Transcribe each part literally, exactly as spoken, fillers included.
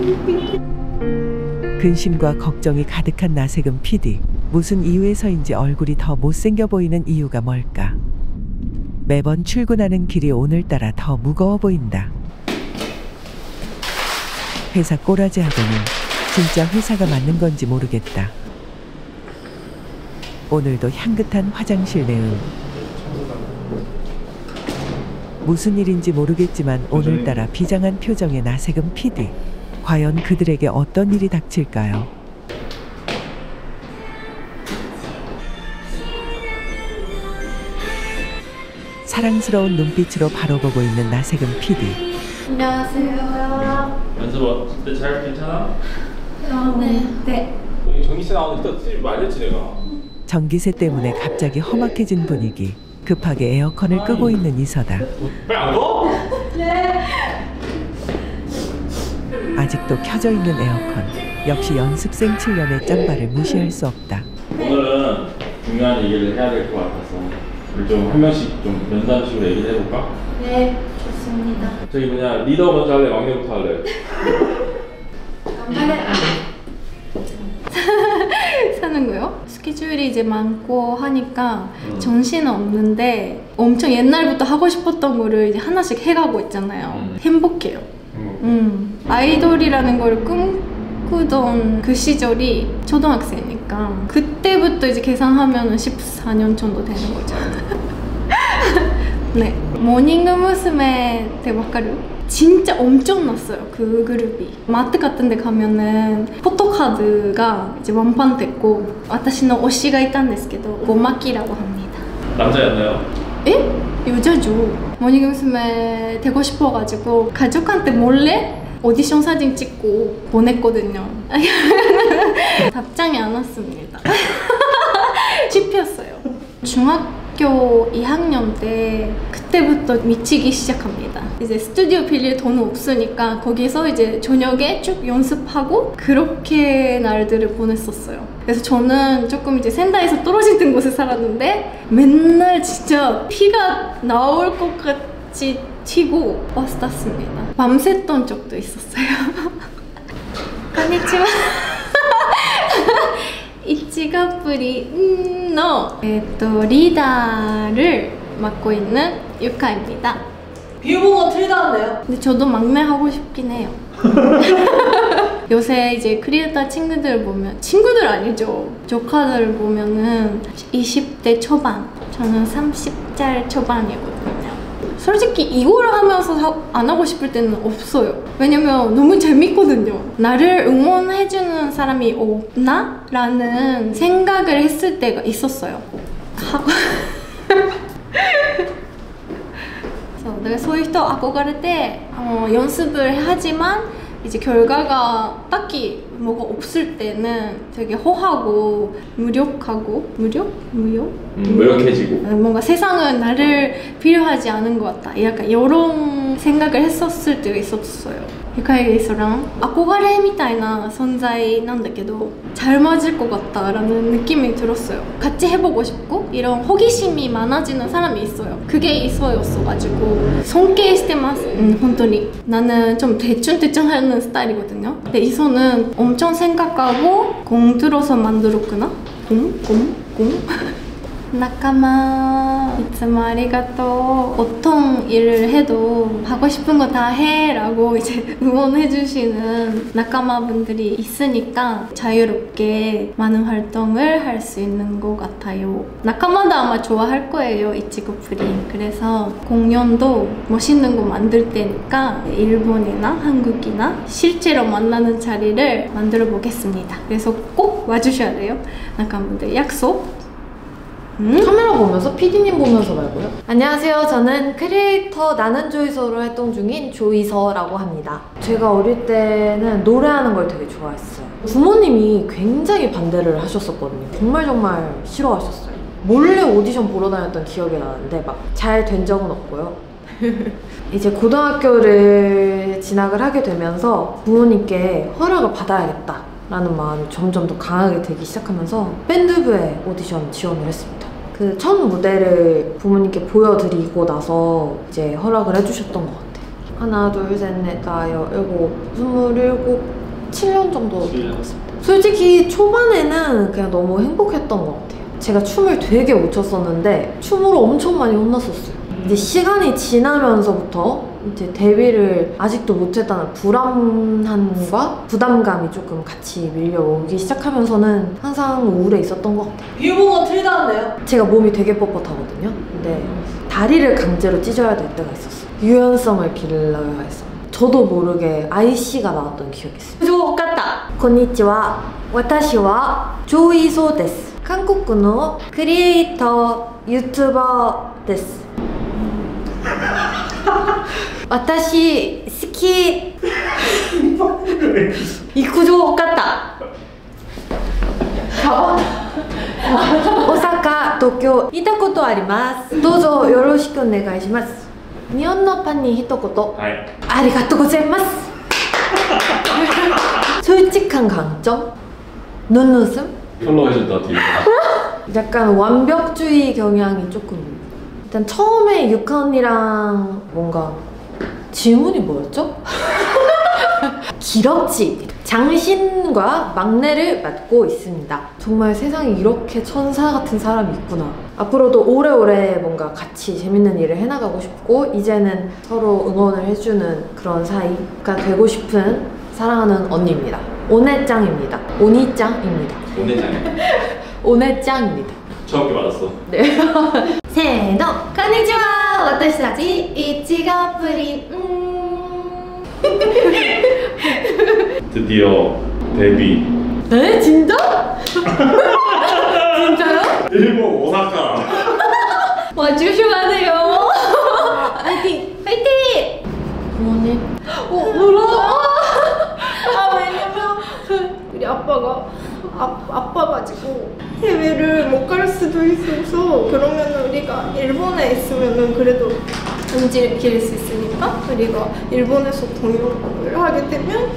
근심과 걱정이 가득한 나세금 피디. 무슨 이유에서인지 얼굴이 더 못생겨 보이는 이유가 뭘까? 매번 출근하는 길이 오늘따라 더 무거워 보인다. 회사 꼬라지하고는 진짜 회사가 맞는 건지 모르겠다. 오늘도 향긋한 화장실 내음. 무슨 일인지 모르겠지만 오늘따라 비장한 표정의 나세금 피디. 과연 그들에게 어떤 일이 닥칠까요? 사랑스러운 눈빛으로 바로 보고 있는 나세금 피디. 안녕하세요. 연습 어때? 잘 괜찮아? 아, 네. 네. 전기세 나오는 데 수입 많이 했지 내가. 전기세 때문에 갑자기 험악해진 분위기. 급하게 에어컨을 끄고 있는 이서다. 빨리 안 꺼? 네. 아직도 켜져 있는 에어컨. 역시 연습생 칠 년의 짬바를 무시할 수 없다. 오늘은 중요한 얘기를 해야 될 것 같아서 우리 좀 한 명씩 좀 면담식으로 얘기를 해볼까? 네, 좋습니다. 저기 뭐냐, 리더 먼저 할래? 막내부터 할래? 간만에 사는 거요? 스케줄이 이제 많고 하니까 음. 정신은 없는데 엄청 옛날부터 하고 싶었던 거를 이제 하나씩 해가고 있잖아요. 음. 행복해요. 행복해. 음. 아이돌이라는 걸 꿈꾸던 그 시절이 초등학생이니까 그때부터 이제 계산하면 십사 년 정도 되는 거죠. 네. 모닝娘ってわかる? 진짜 엄청났어요. 그 그룹이. 마트 같은 데 가면은 포토카드가 이제 완판됐고私の 推しがいたんですけど 고마키라고 합니다. 남자였나요? 에? 여자죠. 모닝娘 되고 싶어가지고 가족한테 몰래 오디션 사진 찍고 보냈거든요. 답장이 안 왔습니다. 찝혔어요. 중학교 이 학년 때 그때부터 미치기 시작합니다. 이제 스튜디오 빌릴 돈은 없으니까 거기서 이제 저녁에 쭉 연습하고 그렇게 날들을 보냈었어요. 그래서 저는 조금 이제 센다이에서 떨어진 곳에 살았는데 맨날 진짜 피가 나올 것 같이 튀고 버스 탔습니다. 밤샜던 적도 있었어요. konnichiwa. 이치가프리의 리더를 맡고 있는 유카입니다. 비유보가 틀리다는데요? 근데 저도 막내 하고 싶긴 해요. 요새 이제 크리에이터 친구들 보면, 친구들 아니죠, 조카들 보면은 이십 대 초반, 저는 삼십 살 초반이거든요. 솔직히 이거를 하면서 안 하고 싶을 때는 없어요. 왜냐면 너무 재밌거든요. 나를 응원해주는 사람이 없나? 라는 생각을 했을 때가 있었어요. 하고 내가 そういう人 憧れて 어, 연습을 하지만 이제 결과가 딱히 뭐가 없을 때는 되게 허하고 무력하고 무력? 무력? 음, 무력해지고 뭔가 세상은 나를 필요하지 않은 것 같다, 약간 이런 생각을 했었을 때가 있었어요. 유카이랑憧れ みたいな存在なんだけど 잘 맞을 것 같다라는 느낌이 들었어요. 같이 해보고 싶고 이런 호기심이 많아지는 사람이 있어요. 그게 이서였어가지고尊敬してます. 음, 本当に 나는 좀 대충대충 하는 스타일이거든요. 근데 이서는 엄청 생각하고 공들어서 만들었구나? 공? 공? 공? 나카마, いつもありがとう. 어떤 일을 해도 하고 싶은 거 다 해 라고 이제 응원해주시는 나카마분들이 있으니까 자유롭게 많은 활동을 할 수 있는 것 같아요. 나카마도 아마 좋아할 거예요, 이치고프리. 그래서 공연도 멋있는 거 만들 때니까 일본이나 한국이나 실제로 만나는 자리를 만들어 보겠습니다. 그래서 꼭 와주셔야 돼요, 나카마분들. 약속! 음? 카메라 보면서? 피디님 보면서 말고요? 안녕하세요. 저는 크리에이터 나는 조이서로 활동 중인 조이서라고 합니다. 제가 어릴 때는 노래하는 걸 되게 좋아했어요. 부모님이 굉장히 반대를 하셨었거든요. 정말 정말 싫어하셨어요. 몰래 오디션 보러 다녔던 기억이 나는데 막 잘 된 적은 없고요. 이제 고등학교를 진학을 하게 되면서 부모님께 허락을 받아야겠다 라는 마음이 점점 더 강하게 들기 시작하면서 밴드부에 오디션 지원을 했습니다. 그 첫 무대를 부모님께 보여드리고 나서 이제 허락을 해주셨던 것 같아요. 하나, 둘, 셋, 넷, 다, 여, 일곱, 스물일곱 칠 년 정도 칠 된 년. 것 같습니다. 솔직히 초반에는 그냥 너무 행복했던 것 같아요. 제가 춤을 되게 못 췄었는데 춤으로 엄청 많이 혼났었어요. 이제 시간이 지나면서부터 이제 데뷔를 아직도 못했다는 불안함과 부담감이 조금 같이 밀려오기 시작하면서는 항상 우울해 있었던 것 같아요. 유붕어 틀다는데요? 제가 몸이 되게 뻣뻣하거든요. 근데 다리를 강제로 찢어야 될 때가 있었어요. 유연성을 길러야 해서. 저도 모르게 아이씨가 나왔던 기억이 있어요. 좋겠다. konnichiwa. 私は 조이소です. 한국의 크리에이터 유튜버 です. 私好き. 行く좋겠다. 大阪、東京行ったことあります。どうぞよろしくお願いします。日本のパンに一言。 하이. ありがとうございます。 솔직한 강점? 눈웃음? 폴로 해준다 뒤에. 약간 완벽주의 경향이 조금. 일단 처음에 유카 언니랑 뭔가 질문이 뭐였죠? 기럭지 장신과 막내를 맡고 있습니다. 정말 세상에 이렇게 천사 같은 사람이 있구나. 앞으로도 오래오래 뭔가 같이 재밌는 일을 해나가고 싶고 이제는 서로 응원을 해주는 그런 사이가 되고 싶은 사랑하는 언니입니다. 오네짱입니다. 오니짱입니다. 오네짱. 오네짱입니다. 정확히 맞았어. 네. せーの、こんにちは。私たちいちごプリン。うーん 드디어 데뷔. 네? 진짜? 진짜요? 일본 오사카. 와, 조심하세요. 파이팅! 파이팅! 부모님. 어, 울어. 아, 왜냐면 우리 아빠가 아, 아파가지고 해외를 못 갈 수도 있어서 그러면 우리가 일본에 있으면은 그래도 은지를 기를 수 있으니까 우리가 일본에서 공연을 하게 되면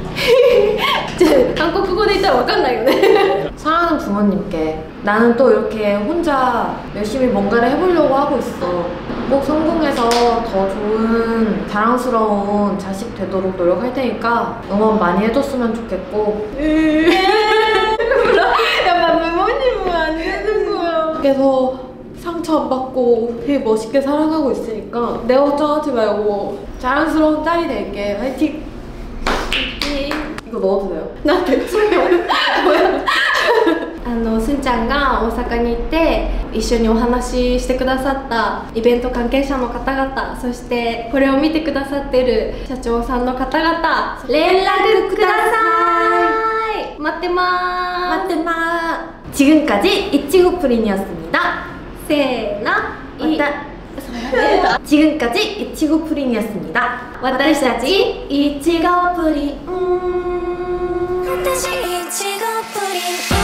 이제 한국어で言ったらわかんないよね. 사랑하는 부모님께 나는 또 이렇게 혼자 열심히 뭔가를 해보려고 하고 있어. 꼭 성공해서 더 좋은 자랑스러운 자식 되도록 노력할 테니까 응원 많이 해줬으면 좋겠고 야, 부모님은 안 되는 거야. 밖에서 상처 안 받고 되게 멋있게 살아가고 있으니까 내 걱정하지 말고 자랑스러운 딸이 될게. 화이팅! 이거 넣어도 돼요? なんてそれあのすんちゃんが大阪に行って一緒にお話ししてくださったイベント関係者の方々、そしてこれを見てくださってる社長さんの方々、連絡ください。待ってまーす。 맞대마. 지금까지 이치고프린이었습니다. せーの、い 왔다. 지금까지 이치고프린이었습니다. 私たちいちごプリン。 私いちごプリン